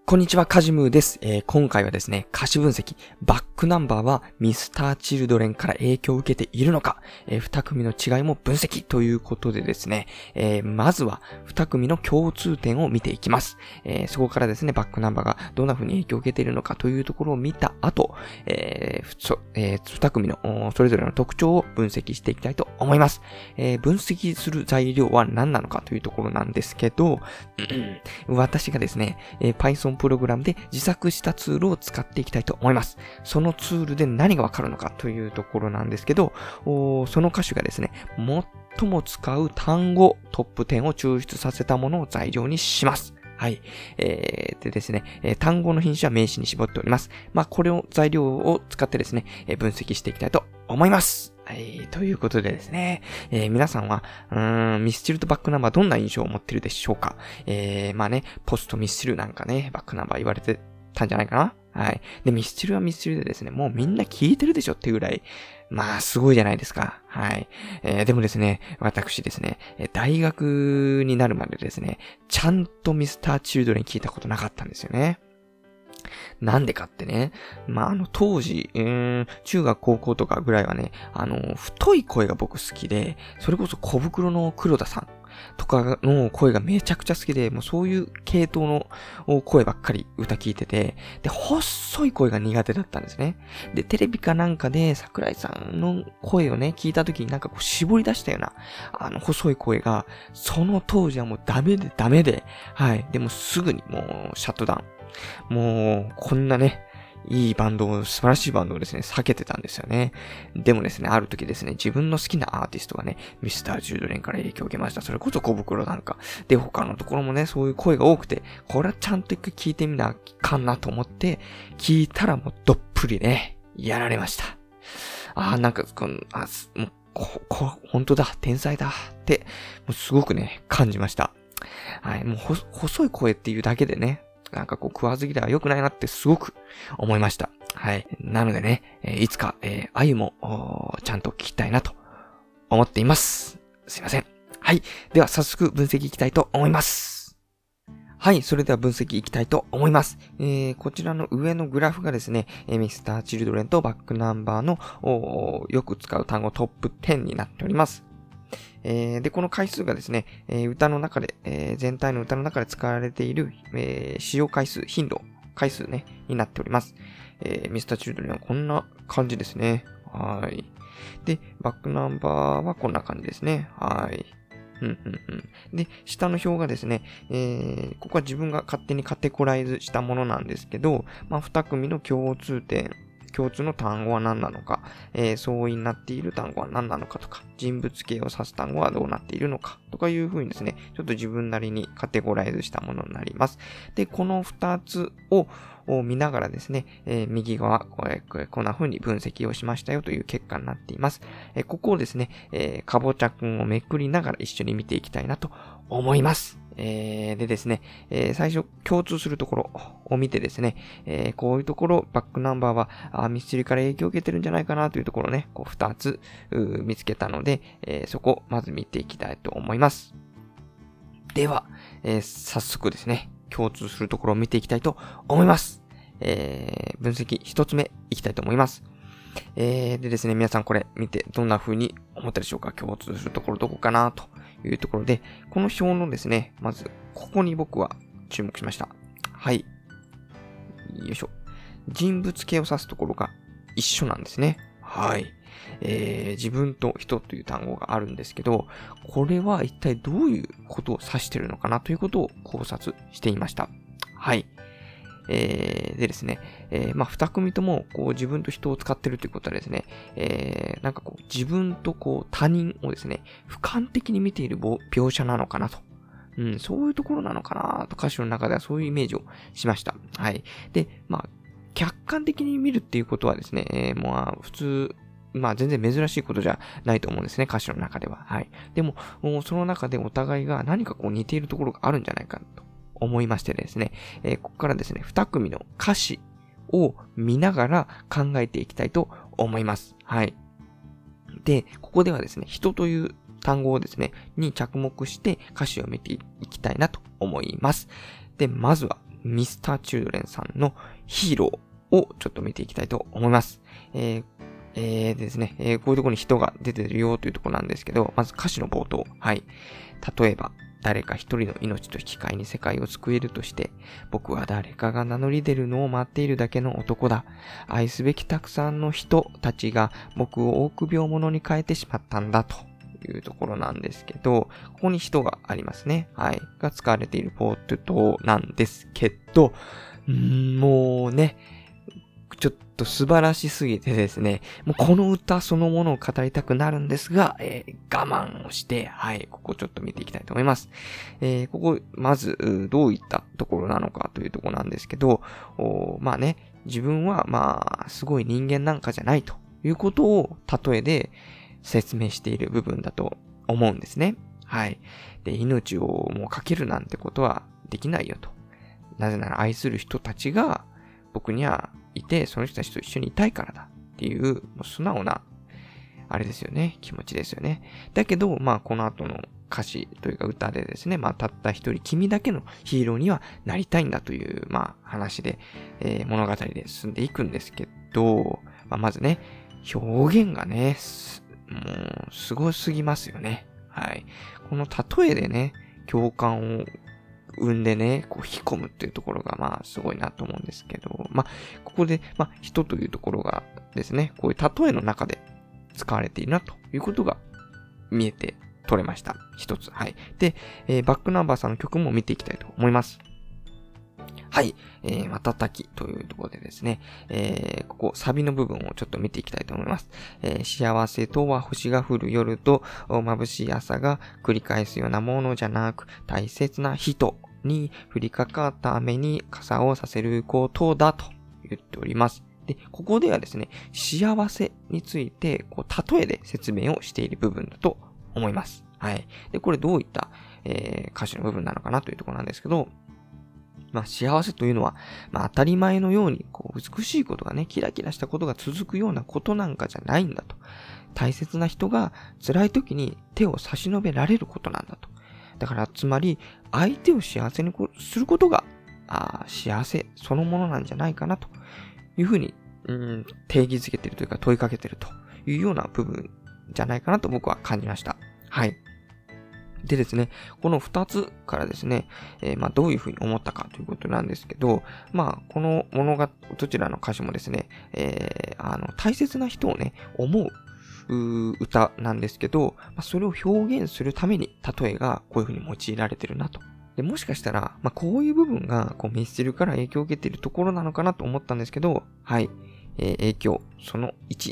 こんにちは、カジムーです。今回はですね、歌詞分析、バックナンバーは Mr.Children から影響を受けているのか、2組の違いも分析ということでですね、まずは2組の共通点を見ていきます。そこからですね、バックナンバーがどんな風に影響を受けているのかというところを見た後、2組のそれぞれの特徴を分析していきたいと思います。分析する材料は何なのかというところなんですけど、私がですね、Python プログラムで自作したツールを使っていきたいと思います。そのツールで何がわかるのかというところなんですけど、その歌詞がですね、最も使う単語トップ10を抽出させたものを材料にします。はい。でですね、単語の品種は名詞に絞っております。これを材料を使ってですね、分析していきたいと思います。はい。ということでですね、皆さんは、ミスチルとバックナンバーどんな印象を持ってるでしょうか？ポストミスチルなんかね、バックナンバー言われてたんじゃないかな？はい。で、ミスチルはミスチルでですね、もうみんな聞いてるでしょっていうぐらい、すごいじゃないですか。はい。でもですね、私ですね、大学になるまでですね、ちゃんとミスターチルドレン聞いたことなかったんですよね。なんでかってね、当時、中学高校とかぐらいはね、太い声が僕好きで、それこそ小袋の黒田さんとかの声がめちゃくちゃ好きで、もうそういう系統の声ばっかり歌聞いてて、で、細い声が苦手だったんですね。で、テレビかなんかで桜井さんの声をね、聞いた時になんかこう絞り出したような、細い声が、その当時はもうダメで、はい。でもすぐにもうシャットダウン。もう、こんなね、いいバンドを、素晴らしいバンドをですね、避けてたんですよね。でもですね、ある時ですね、自分の好きなアーティストがね、ミスター・チルドレンから影響を受けました。それこそ小袋なんか。で、他のところもね、そういう声が多くて、これはちゃんと一回聞いてみなあかんなと思って、聞いたらもうどっぷりね、やられました。本当だ、天才だって、もうすごくね、感じました。はい、もう細い声っていうだけでね、食わず嫌いは良くないなってすごく思いました。はい。なのでね、いつか、あゆも、ちゃんと聞きたいなと思っています。すいません。はい。では早速分析いきたいと思います。はい。それでは分析いきたいと思います。こちらの上のグラフがですね、ミスター・チルドレンとバックナンバーのよく使う単語トップ10になっております。で、この回数がですね、歌の中で、全体の歌の中で使われている、使用回数、回数ね、になっております。ミスターチルドレンはこんな感じですね。はい。で、バックナンバーはこんな感じですね。はい。で、下の表がですね、ここは自分が勝手にカテゴライズしたものなんですけど、2組の共通の単語は何なのか、相違になっている単語は何なのかとか、人物形を指す単語はどうなっているのかとかいう風にですね、ちょっと自分なりにカテゴライズしたものになります。で、この2つを見ながらですね、右側、こんな風に分析をしましたよという結果になっています。ここをですね、かぼちゃくんをめくりながら一緒に見ていきたいなと思います。でですね、最初共通するところを見てですね、こういうところ、バックナンバーはミスチルから影響を受けてるんじゃないかなというところをね、こう2つ見つけたので、そこをまず見ていきたいと思います。では、早速ですね、共通するところを見ていきたいと思います。分析一つ目いきたいと思います。でですね、皆さんこれ見てどんな風に思ったでしょうか？共通するところどこかなというところで、この表のですね、まずここに僕は注目しました。はい。よいしょ。人物形を指すところが一緒なんですね。はい。自分と人という単語があるんですけど、これは一体どういうことを指しているのかなということを考察していました。はい。でですね、二組ともこう自分と人を使っているということはですね、自分と他人をですね、俯瞰的に見ている描写なのかなと。そういうところなのかなと歌詞の中ではそういうイメージをしました。はい。で、客観的に見るっていうことはですね、普通、全然珍しいことじゃないと思うんですね、歌詞の中では。はい。でも、その中でお互いが何か似ているところがあるんじゃないかと思いましてですね、ここからですね、2組の歌詞を見ながら考えていきたいと思います。はい。で、ここではですね、人という単語をですね、に着目して歌詞を見ていきたいなと思います。で、まずは、 ミスターチルドレンさんのヒーローをちょっと見ていきたいと思います。ですね、こういうところに人が出てるよというところなんですけど、まず歌詞の冒頭。はい。例えば、誰か一人の命と引き換えに世界を救えるとして、僕は誰かが名乗り出るのを待っているだけの男だ。愛すべきたくさんの人たちが僕を臆病者に変えてしまったんだというところなんですけど、ここに人がありますね。はい。が使われているポートなんですけど、もうね、ちょっと素晴らしすぎてですね、もうこの歌そのものを語りたくなるんですが、我慢をして、はい、ここちょっと見ていきたいと思います。ここ、まず、どういったところなのかというところなんですけど、まあね、自分はまあ、すごい人間なんかじゃないということを例えで説明している部分だと思うんですね。はい。で、命をもうかけるなんてことはできないよと。なぜなら愛する人たちが僕にはいて、その人たちと一緒にいたいからだっていう、もう素直な、あれですよね、気持ちですよね。だけど、まあ、この後の歌詞というか歌でですね、まあ、たった一人君だけのヒーローにはなりたいんだという、まあ、話で、物語で進んでいくんですけど、まあ、まずね、表現がね、もう、すごすぎますよね。はい。この例えでね、共感を生んでね、こう引き込むっていうところがまあすごいなと思うんですけど、まあここでまあ人というところがですね、こういう例えの中で使われているなということが見えて取れました。一つ。はい。で、バックナンバーさんの曲も見ていきたいと思います。はい。瞬きというところでですね、ここサビの部分をちょっと見ていきたいと思います。幸せとは星が降る夜と眩しい朝が繰り返すようなものじゃなく、大切な人に降りかかった雨に傘をさせることだと言っております。で、ここではですね、幸せについて、こう、例えで説明をしている部分だと思います。はい。で、これどういった、歌詞の部分なのかなというところなんですけど、まあ、幸せというのは、まあ、当たり前のように、こう、美しいことがね、キラキラしたことが続くようなことなんかじゃないんだと。大切な人が辛い時に手を差し伸べられることなんだと。だから、つまり、相手を幸せにすることが、幸せそのものなんじゃないかなというふうに、定義づけているというか問いかけているというような部分じゃないかなと僕は感じました。はい。でですね、この2つからですね、まあどういうふうに思ったかということなんですけど、まあこのどちらの歌詞もですね、大切な人をね、思う歌なんですけど、まあ、それを表現するために例えがこういうふうに用いられてるなと。で、もしかしたら、まあこういう部分がこうミスチルから影響を受けているところなのかなと思ったんですけど、はい、影響その1。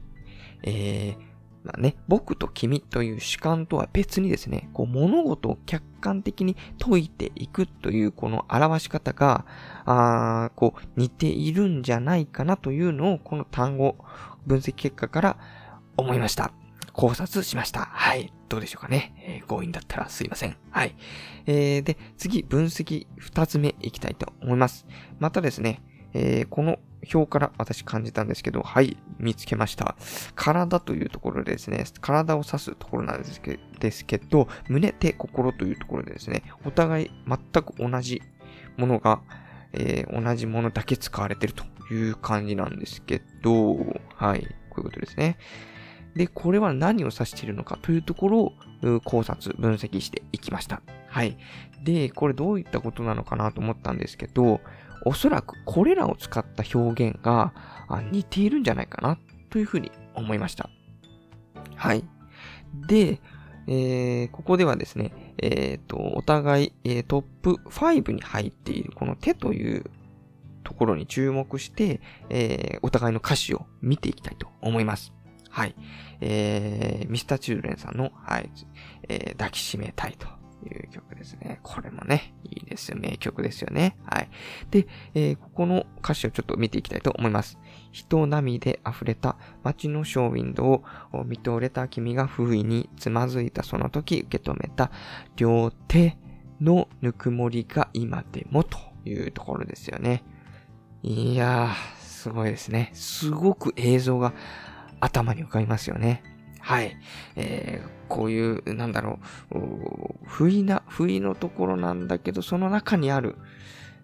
まあね、僕と君という主観とは別にですね、こう物事を客観的に解いていくというこの表し方が、こう似ているんじゃないかなというのをこの単語分析結果から思いました。考察しました。はい。どうでしょうかね。強引だったらすいません。はい。で、次、分析2つ目いきたいと思います。またですね、この表から私感じたんですけど、はい、見つけました。体というところでですね、体を指すところなんですけど、胸、手、心というところでですね、お互い全く同じものが、同じものだけ使われているという感じなんですけど、はい、こういうことですね。で、これは何を指しているのかというところを考察、分析していきました。はい。で、これどういったことなのかなと思ったんですけど、おそらくこれらを使った表現が似ているんじゃないかなというふうに思いました。はい。で、ここではですね、お互い、トップ5に入っているこの手というところに注目して、お互いの歌詞を見ていきたいと思います。はい。ミスターチルドレンさんの、はい、抱きしめたいという曲ですね。これもね、いいですよ。名曲ですよね。はい。で、ここの歌詞をちょっと見ていきたいと思います。人波で溢れた街のショーウィンドウを見とれた君が不意につまずいたその時受け止めた両手のぬくもりが今でもというところですよね。いやー、すごいですね。すごく映像が頭に浮かびますよね。はい。こういう、不意のところなんだけど、その中にある、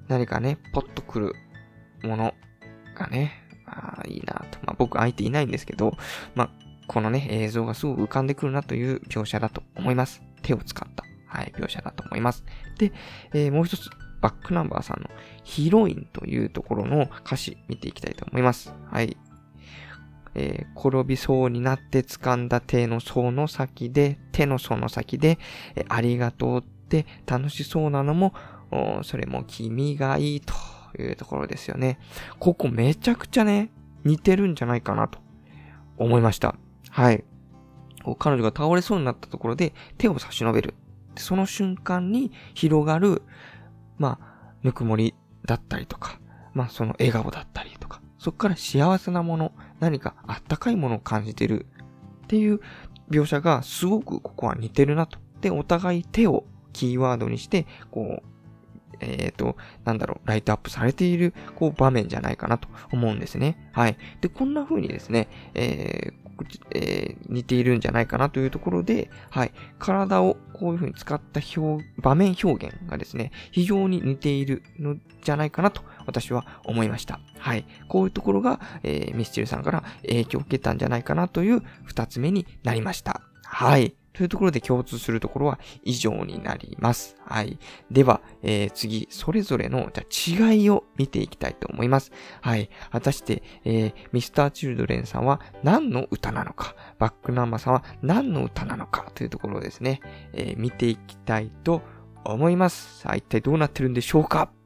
何かね、ポッと来るものがね、いいなと。僕相手いないんですけど、このね、映像がすごく浮かんでくるなという描写だと思います。手を使った、描写だと思います。で、もう一つ、バックナンバーさんのヒロインというところの歌詞見ていきたいと思います。転びそうになって掴んだ手のその先で、ありがとうって楽しそうなのも、それも君がいいというところですよね。ここめちゃくちゃね、似てるんじゃないかなと思いました。彼女が倒れそうになったところで手を差し伸べる。その瞬間に広がる、ぬくもりだったりとか、その笑顔だったりとか、そこから幸せなもの、何かあったかいものを感じてるっていう描写がすごくここは似てるなと。で、お互い手をキーワードにして、ライトアップされている、場面じゃないかなと思うんですね。で、こんな風にですね、似ているんじゃないかなというところで、体をこういう風に使った場面表現がですね、非常に似ているのじゃないかなと私は思いました。こういうところが、ミスチルさんから影響を受けたんじゃないかなという二つ目になりました。というところで共通するところは以上になります。では、次、それぞれの違いを見ていきたいと思います。果たして、Mr.Children さんは何の歌なのか、バックナンバーさんは何の歌なのかというところをですね、見ていきたいと思います。一体どうなってるんでしょうか。